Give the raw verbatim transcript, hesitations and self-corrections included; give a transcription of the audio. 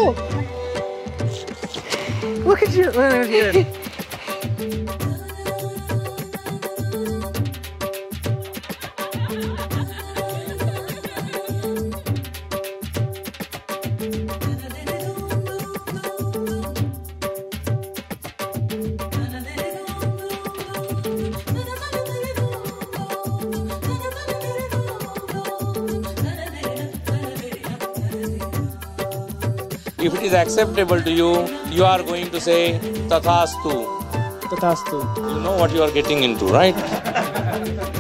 Oh! Look at you. Look at you. If it is acceptable to you, you are going to say Tathastu. Tathastu. You know what you are getting into, right?